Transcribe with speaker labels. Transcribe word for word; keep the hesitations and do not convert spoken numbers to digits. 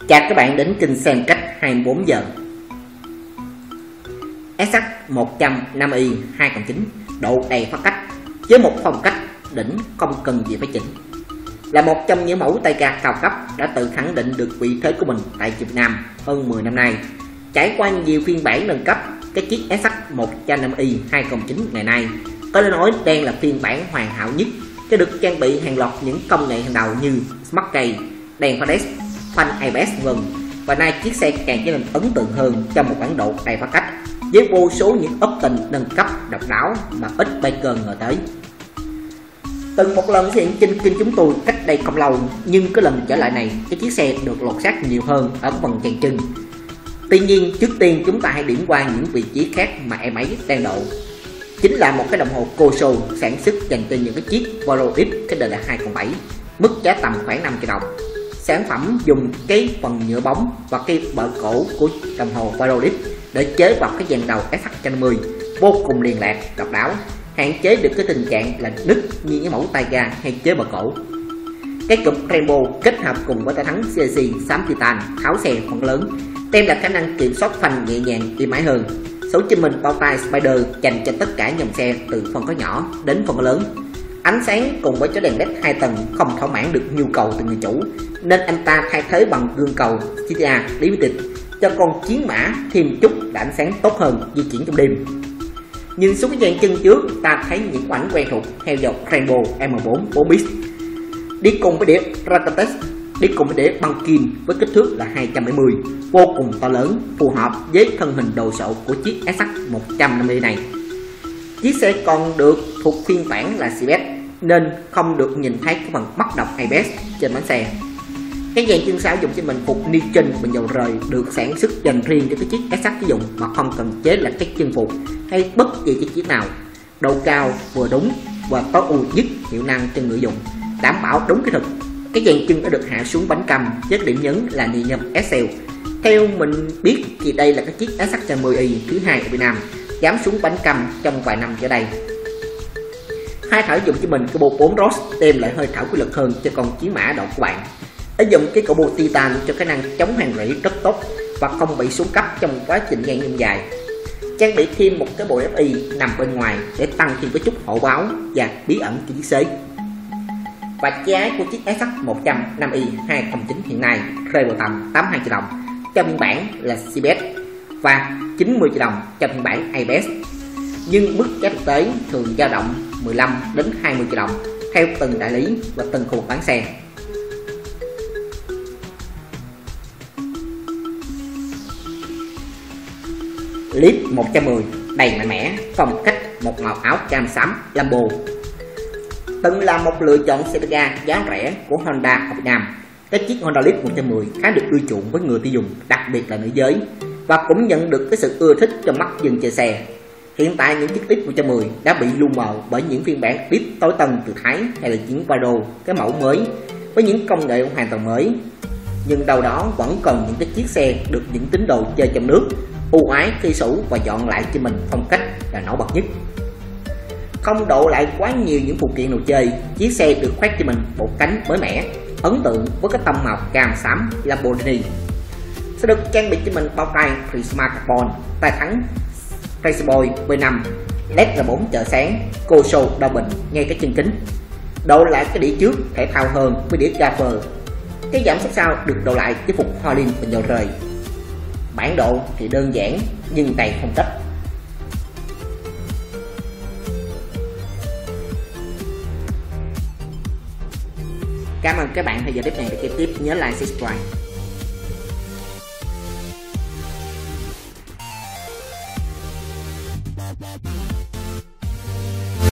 Speaker 1: Chào các bạn đến kênh xem cách hai mươi bốn giờ. ét hát một trăm năm i hai cộng chín độ đầy phát cách với một phong cách đỉnh không cần gì phải chỉnh, là một trong những mẫu tay ga cao cấp đã tự khẳng định được vị thế của mình tại Việt Nam hơn mười năm nay. Trải qua nhiều phiên bản nâng cấp, cái chiếc ét hát một trăm năm i hai cộng chín ngày nay có thể nói đang là phiên bản hoàn hảo nhất, cái được trang bị hàng loạt những công nghệ hàng đầu như Smart Key, đèn pha đê ét, phanh a bê ét vân vân. Và nay chiếc xe càng trở nên ấn tượng hơn trong một bản độ đầy phát cách với vô số những option nâng cấp độc đáo mà ít biker ngờ tới. Từng một lần xuất hiện trên kênh chúng tôi cách đây không lâu, nhưng cái lần trở lại này cái chiếc xe được lột xác nhiều hơn ở phần chèn chân. Tuy nhiên trước tiên chúng ta hãy điểm qua những vị trí khác mà em ấy đang độ. Chính là một cái đồng hồ Coso sản xuất dành cho những cái chiếc Polaroid cái đời hai không bảy, mức giá tầm khoảng năm triệu đồng. Sản phẩm dùng cái phần nhựa bóng và cái bờ cổ của đồng hồ Polaroid để chế vào cái dàn đầu ét hát một trăm năm mươi vô cùng liền lạc, độc đáo, hạn chế được cái tình trạng là nứt như những mẫu tay ga hay chế bờ cổ. Cái cụm Rainbow kết hợp cùng với tay thắng xê xê xám titan tháo xe phần lớn đem lại khả năng kiểm soát phanh nhẹ nhàng êm ái hơn. Số chân mình bao tay Spider dành cho tất cả dòng xe từ phần có nhỏ đến phần có lớn. Ánh sáng cùng với chó đèn led hai tầng không thỏa mãn được nhu cầu từ người chủ, nên anh ta thay thế bằng gương cầu xê tê a Limited cho con chiến mã thêm chút ánh sáng tốt hơn di chuyển trong đêm. Nhìn xuống cái dàn chân trước, ta thấy những ảnh quen thuộc theo dòng Rainbow em bốn bốn bit đi cùng với đĩa Ratatex, đi cùng với đĩa băng kim với kích thước là hai trăm bảy mươi, vô cùng to lớn, phù hợp với thân hình đồ sộ của chiếc ét hát một trăm năm mươi này. Chiếc xe còn được thuộc phiên bản là xê bê ét nên không được nhìn thấy cái phần bắt đọc a bê ét trên bánh xe. Cái dàn chân sau dùng cho mình phục nitron bằng dầu rời được sản xuất dành riêng cho cái chiếc ét hát sử dụng mà không cần chế là cái chân phục hay bất kỳ chiếc chiếc nào. Độ cao vừa đúng và tối ưu nhất hiệu năng cho người dùng, đảm bảo đúng kỹ thuật. Cái dàn chân đã được hạ xuống bánh cầm với điểm nhấn là ni nhôm ét lờ. Theo mình biết thì đây là cái chiếc ét hát một trăm năm mươi i thứ hai ở Việt Nam dám xuống bánh cầm trong vài năm trở đây. Hai thở dùng cho mình cái bộ bốn Ross đem lại hơi thở quy lực hơn cho con chiến mã độ của bạn. Ở dùng cái cổ bộ titan cho khả năng chống hàng rỉ rất tốt và không bị xuống cấp trong quá trình ngang nhiên dài. Trang bị thêm một cái bộ ép i nằm bên ngoài để tăng thêm cái chút hậu báo và bí ẩn cho chiếc xe. Và giá của chiếc ét hát một trăm năm i hai không chín hiện nay rơi vào tầm tám mươi hai triệu đồng cho phiên bản là xê bê ét và chín mươi triệu đồng cho phiên bản a bê ét. Nhưng mức giá thực tế thường dao động mười lăm đến hai mươi triệu đồng theo từng đại lý và từng khu vực bán xe. Clip một trăm mười đầy mạnh mẽ, phong cách một màu áo cam xám Lambo. Từng là một lựa chọn xe tay ga giá rẻ của Honda ở Việt Nam, cái chiếc Honda Leap một trăm mười khá được ưa chuộng với người tiêu dùng, đặc biệt là nữ giới, và cũng nhận được cái sự ưa thích trong mắt dân chơi xe. Hiện tại những chiếc Leap một trăm mười đã bị lu mờ bởi những phiên bản Leap tối tân từ Thái hay là những Vado, cái mẫu mới với những công nghệ hoàn toàn mới. Nhưng đâu đó vẫn còn những cái chiếc xe được những tín đồ chơi trong nước ưu ái khi sủ và dọn lại cho mình phong cách là nổi bật nhất. Không độ lại quá nhiều những phụ kiện đồ chơi, chiếc xe được khoác cho mình bộ cánh mới mẻ, ấn tượng với cái tông màu cam xám Lamborghini. Sẽ được trang bị cho mình bao tay Prisma Carbon, tay thắng Raceboy V năm, led R bốn chợ sáng, Coso đau bình ngay cái chân kính. Độ lại cái đĩa trước thể thao hơn với đĩa Gaffer. Cái giảm sát sau được độ lại với phục hoa liên và dầu rời. Bản độ thì đơn giản nhưng đầy phong cách. Cảm ơn các bạn theo dõi clip này. Để kế tiếp nhớ like, subscribe.
Speaker 2: Bye.